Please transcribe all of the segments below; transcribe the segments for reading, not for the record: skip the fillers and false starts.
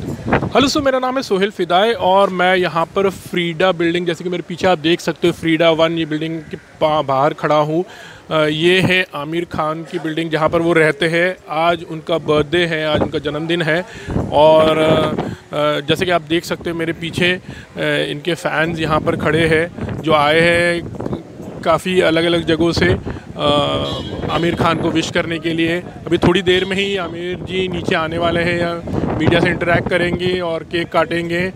Hello सो मेरा नाम है सोहेल फ़िदाई और मैं यहाँ पर फ्रीडा बिल्डिंग, जैसे कि मेरे पीछे आप देख सकते हो फ्रीडा वन, ये बिल्डिंग के बाहर खड़ा हूँ। ये है आमिर खान की बिल्डिंग जहाँ पर वो रहते हैं। आज उनका बर्थडे है, आज उनका जन्मदिन है। और जैसे कि आप देख सकते हो मेरे पीछे इनके फैंस यहाँ पर खड़े हैं जो आए हैं काफ़ी अलग अलग जगहों से आमिर खान को विश करने के लिए। अभी थोड़ी देर में ही आमिर जी नीचे आने वाले हैं, या मीडिया से इंटरेक्ट करेंगे और केक काटेंगे।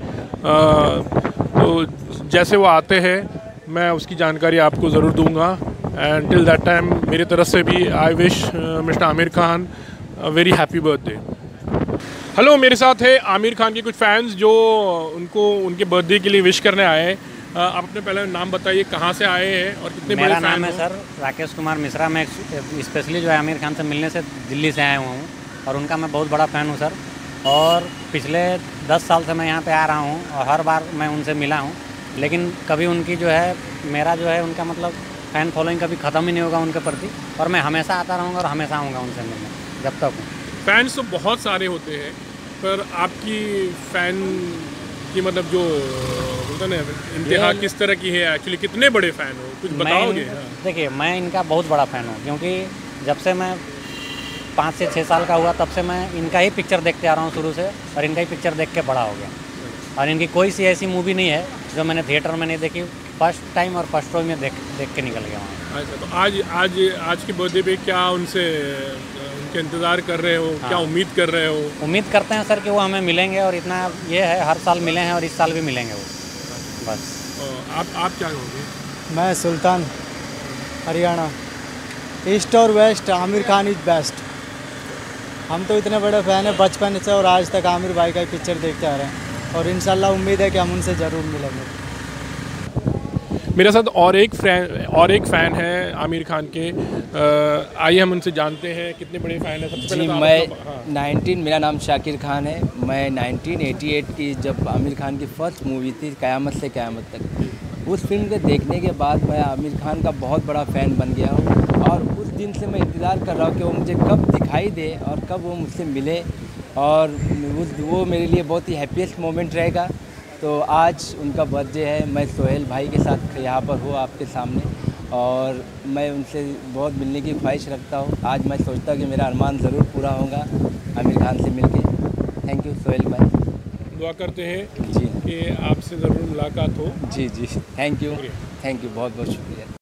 तो जैसे वो आते हैं मैं उसकी जानकारी आपको ज़रूर दूंगा। एंड टिल दैट टाइम मेरी तरफ से भी I wish mister Aamir Khan very happy birthday. Hello, मेरे साथ है आमिर खान के कुछ फैंस जो उनको उनके बर्थडे के लिए विश करने आए हैं। आप अपने पहले नाम बताइए, कहाँ से आए हैं और कितने बड़े फैन हो? मेरा नाम है सर राकेश कुमार मिश्रा। मैं स्पेशली जो है आमिर खान से मिलने से दिल्ली से आया हुआ हूँ और उनका मैं बहुत बड़ा फ़ैन हूँ सर। और पिछले 10 साल से मैं यहाँ पे आ रहा हूँ और हर बार मैं उनसे मिला हूँ, लेकिन कभी उनकी जो है मेरा जो है उनका मतलब फ़ैन फॉलोइंग कभी ख़त्म ही नहीं होगा उनके प्रति। और मैं हमेशा आता रहूँगा और हमेशा आऊँगा उनसे मिलने जब तक हूँ। फैंस तो बहुत सारे होते हैं, पर आपकी फ़ैन की मतलब जो बोलते ना इंतहा किस तरह की है? एक्चुअली कितने बड़े फ़ैन हो, कुछ बताओगे? देखिए, मैं इनका बहुत बड़ा फ़ैन हूँ क्योंकि जब से मैं 5 से 6 साल का हुआ तब से मैं इनका ही पिक्चर देखते आ रहा हूँ शुरू से, और इनका ही पिक्चर देख के बड़ा हो गया। और इनकी कोई सी ऐसी मूवी नहीं है जो मैंने थिएटर में नहीं देखी। फर्स्ट टाइम और फर्स्ट शो में देख के निकल गया वहाँ। अच्छा, तो आज के बर्थडे पे क्या उनसे उनके इंतज़ार कर रहे हो? क्या उम्मीद कर रहे हो? उम्मीद करते हैं सर कि वो हमें मिलेंगे, और इतना ये है हर साल मिले हैं और इस साल भी मिलेंगे वो। बस। आप क्या कहोगे? मैं सुल्तान, हरियाणा। ईस्ट और west Aamir Khan is best. हम तो इतने बड़े फ़ैन हैं बचपन से और आज तक आमिर भाई का पिक्चर देखते आ रहे हैं, और इंशाल्लाह उम्मीद है कि हम उनसे ज़रूर मिलेंगे। मेरे साथ और एक फ़ैन है आमिर खान के। आइए हम उनसे जानते हैं कितने बड़े फ़ैन हैं। सबसे पहले तो मैं मेरा नाम शाकिर खान है। मैं 1988 की जब आमिर खान की फ़र्स्ट मूवी थी क़यामत से क़यामत तक, उस फिल्म के देखने के बाद मैं आमिर खान का बहुत बड़ा फ़ैन बन गया हूँ। और उस दिन से मैं इंतज़ार कर रहा हूँ कि वो मुझे कब दिखाई दे और कब वो मुझसे मिले, और वो मेरे लिए बहुत ही हैप्पीएस्ट मोमेंट रहेगा। तो आज उनका बर्थडे है, मैं सोहेल भाई के साथ यहाँ पर हूँ आपके सामने, और मैं उनसे बहुत मिलने की ख्वाहिश रखता हूँ। आज मैं सोचता हूँ कि मेरा अरमान ज़रूर पूरा होगा आमिर खान से मिलके। थैंक यू सोहेल भाई। दुआ करते हैं जी कि आपसे ज़रूर मुलाकात हो। जी, थैंक यू बहुत बहुत शुक्रिया।